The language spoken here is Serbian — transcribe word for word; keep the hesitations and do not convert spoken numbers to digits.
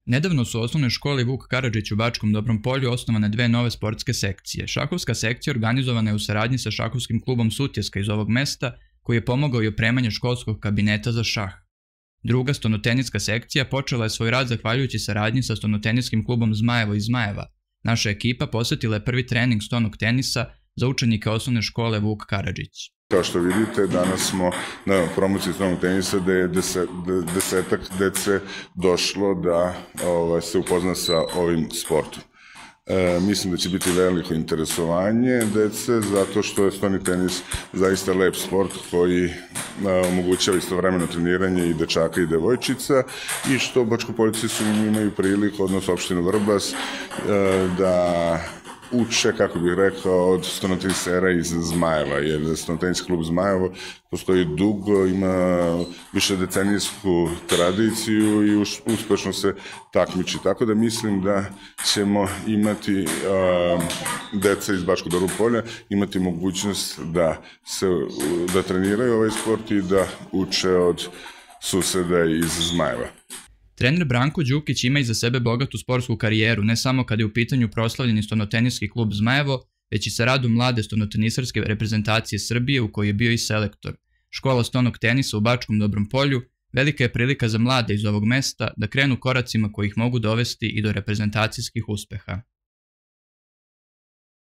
Nedavno su u osnovnoj školi Vuk Karadžić u Bačkom Dobrom Polju osnovane dve nove sportske sekcije. Šahovska sekcija organizovana je u saradnji sa šahovskim klubom Sutjeska iz ovog mesta, koji je pomogao i opremanje školskog kabineta za šah. Druga stonoteniska sekcija počela je svoj rad zahvaljujući saradnji sa stonoteniskim klubom Zmajevo iz Zmajeva. Naša ekipa posjetila je prvi trening stonog tenisa za učenike osnovne škole Vuk Karadžić. Kao što vidite, danas smo na promociji stonog tenisa gde je deset, desetak dece došlo da ovaj, se upozna sa ovim sportom. E, mislim da će biti veliko interesovanje dece, zato što je stoni tenis zaista lep sport koji a, omogućava istovremeno treniranje i dečaka i devojčica i što Bačkopoljci su imaju priliku, odnosno opštinu Vrbas, a, da uče, kako bih rekao, od stonotenisera iz Zmajeva, jer stonotenis klub Zmajevo postoji dugo, ima više decenijsku tradiciju i uspešno se takmiči. Tako da mislim da ćemo imati a, deca iz Bačkog Dobrog Polja imati mogućnost da se da treniraju ovaj sport i da uče od suseda iz Zmajeva. Trener Branko Đukić ima iza sebe bogatu sportsku karijeru, ne samo kada je u pitanju proslavljeni stonoteniski klub Zmajevo, već i sa radom mlade stonotenisarske reprezentacije Srbije u kojoj je bio i selektor. Škola stonog tenisa u Bačkom Dobrom Polju velika je prilika za mlade iz ovog mesta da krenu koracima koji ih mogu dovesti i do reprezentacijskih uspeha.